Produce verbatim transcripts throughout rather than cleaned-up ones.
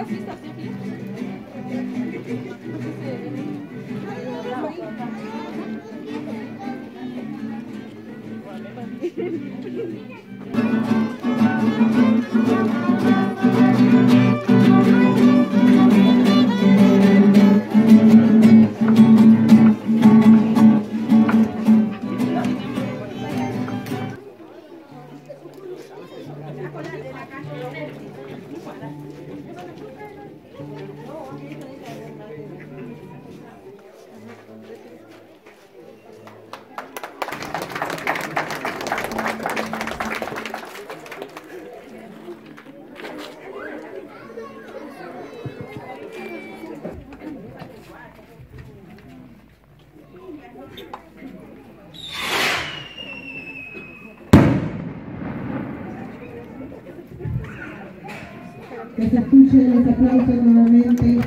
Que se escuchen los aplausos nuevamente.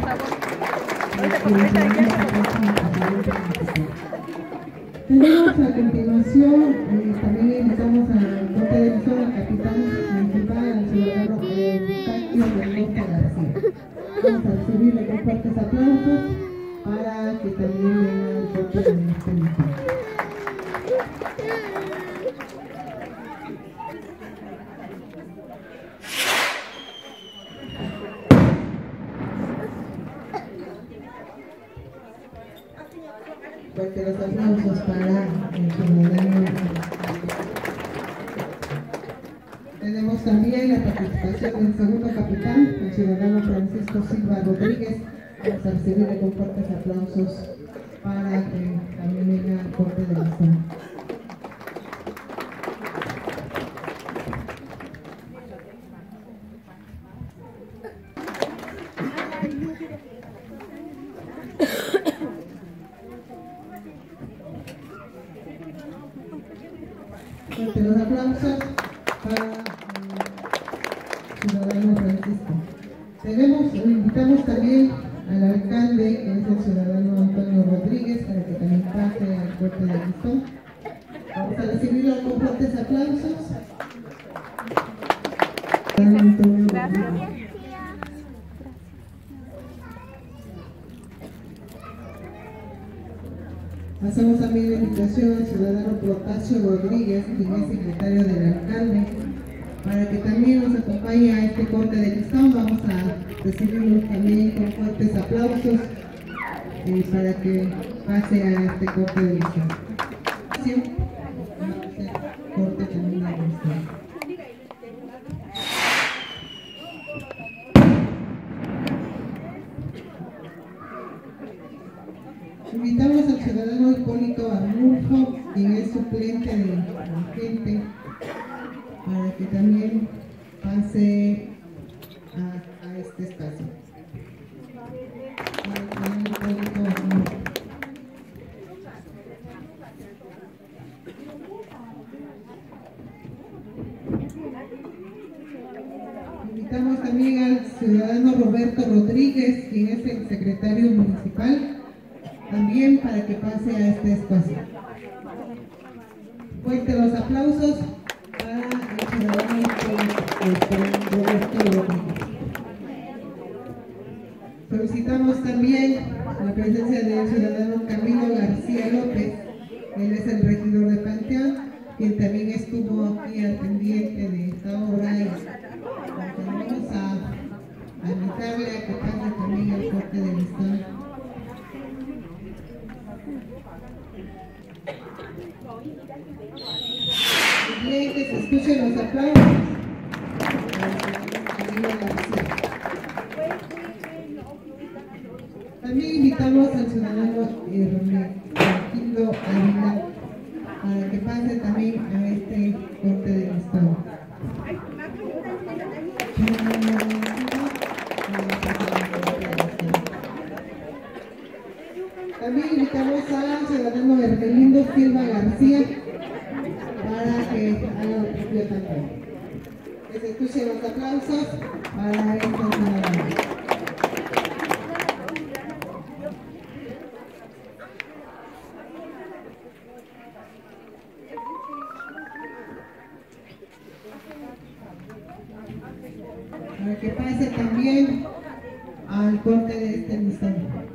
Tenemos a continuación, eh, también invitamos a Corte de Listón, al capitán municipal, al ciudadano Eustaquio Mendoza García. Vamos a recibirle con fuertes aplausos para que también venga el Corte de Listón. Fuerte los aplausos para el ciudadano. Tenemos también la participación del segundo capitán, el ciudadano Francisco Silva Rodríguez. Vamos a recibirle con fuertes aplausos para que también venga al Corte de Listón. Fuerte los aplausos para el ciudadano Francisco. Tenemos, invitamos también al alcalde, que es el ciudadano Antonio Rodríguez, para que también pase al Corte de Listón. Vamos a recibirlo con fuertes aplausos. Antonio Rodríguez. Hacemos también la invitación al ciudadano Protasio Rodríguez, quien es secretario del alcalde, para que también nos acompañe a este Corte de Listón. Vamos a recibirlo también con fuertes aplausos eh, para que pase a este Corte de Listón. Corte también de Listón. Invitamos al ciudadano Hipólito Arnulfo, quien es suplente de la gente, para que también pase a, a este espacio. Invitamos también al ciudadano Roberto Rodríguez, quien es el secretario municipal, también para que pase a este espacio. Fuerte los aplausos para el ciudadano Roberto Rodríguez. Solicitamos también la presencia del ciudadano Camilo García López. Él es el regidor de Panteón, quien también estuvo aquí al pendiente de esta obra, y vamos a, a invitarle a que pase también al Corte de Listón. Bien, que se escuchen los aplausos. También invitamos al ciudadano Hermenegildo Ávila para que pase también a este Corte de Listón. También invitamos al ciudadano Hermelindo Silva García para que haga lo propio también. Que se escuchen los aplausos para este ciudadano. Para que pase también al corte de este listón.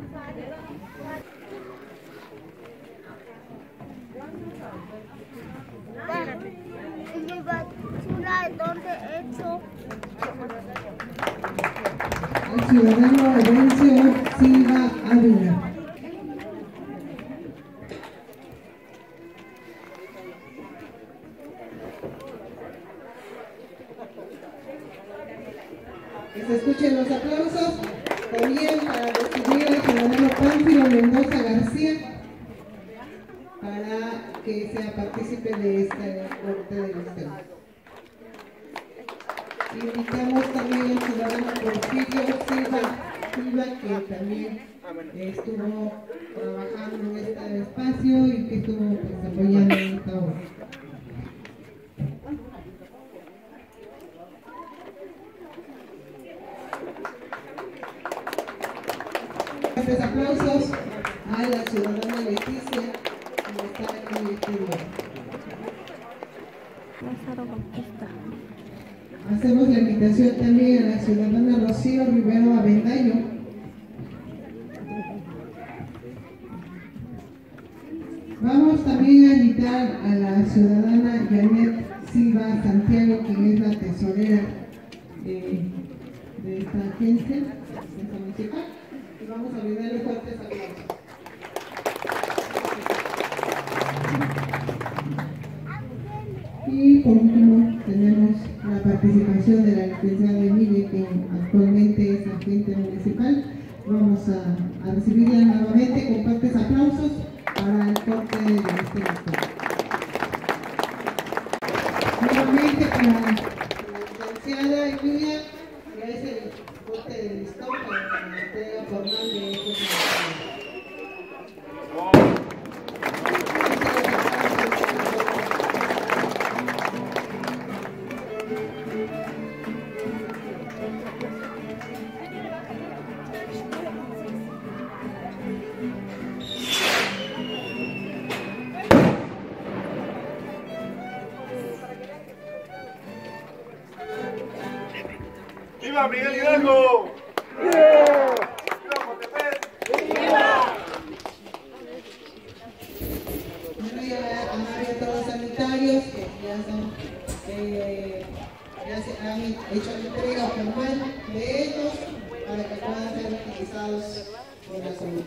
¿Dónde he hecho? El ciudadano Evencio Silva Ávila. Que se escuchen los aplausos. También para recibir al ciudadano Pánfilo Mendoza García, para que sea partícipe de este corte de listón. Invitamos también al ciudadano Porfirio Silva, Silva, que también estuvo trabajando en este espacio y que estuvo pues, apoyando en esta obra. Fuertes aplausos a la ciudadana Leticia, que está aquí en este lugar. Hacemos la invitación también a la ciudadana Rocío Rivero Avendaño. Vamos también a invitar a la ciudadana Janet Silva Santiago, quien es la tesorera de, de esta agencia, de esta municipal, y vamos a brindarle fuertes aplausos. Y por último tenemos la participación de la licenciada Emilia, que actualmente es agente municipal. Vamos a, a recibirla nuevamente con fuertes aplausos para el corte de este listón. Nuevamente para la licenciada Emilia, que es el corte de listón para la entrega formal de estos listones. ¡Viva Miguel Hidalgo! ¡Viva! ¡Viva Coatepec! ¡Viva! Bueno, ya han abierto los sanitarios, que ya, son, eh, ya se han hecho la entrega formal de ellos para que puedan ser utilizados por la salud.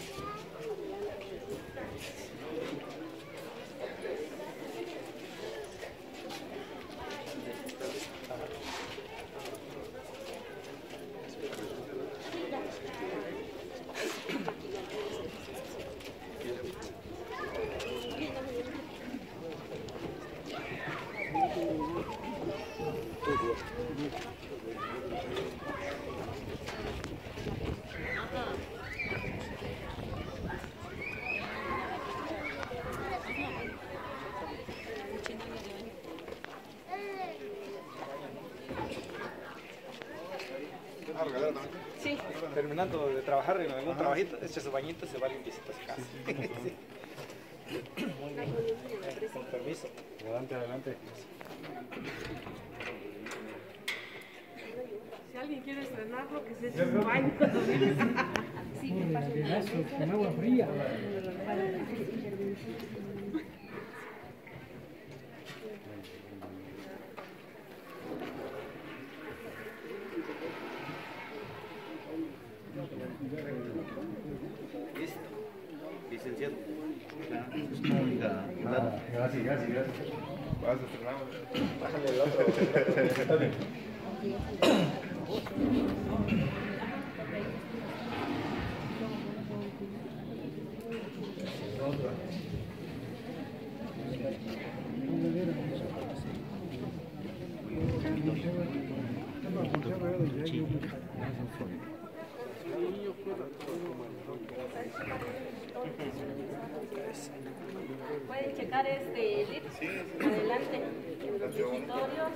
Sí. Terminando de trabajar en algún trabajito, eche su bañito y se va limpiecito a su casa. Sí. Muy bien. Con permiso. Adelante, adelante. Si alguien quiere estrenarlo, que se eche su baño. Sí, que pase con agua fría. Listo. Licenciado. Gracias, gracias, gracias. Vas a estrenar. Bájale el otro. Pueden checar este lip. Adelante. En los escritorios.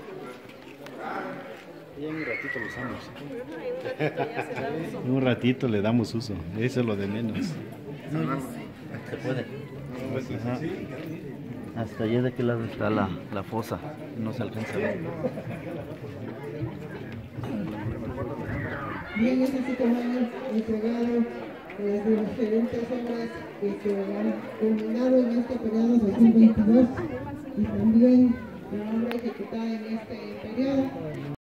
Y en un ratito lo usamos. En un ratito ya se da uso. En un ratito le damos uso. Eso es lo de menos. Se puede. Ajá. Hasta allá de aquel lado está la, la fosa. No se alcanza a ver. Bien, es así como han entregado las diferentes obras que se han culminado en este periodo dos mil veintidós y también la obra ejecutada en este periodo.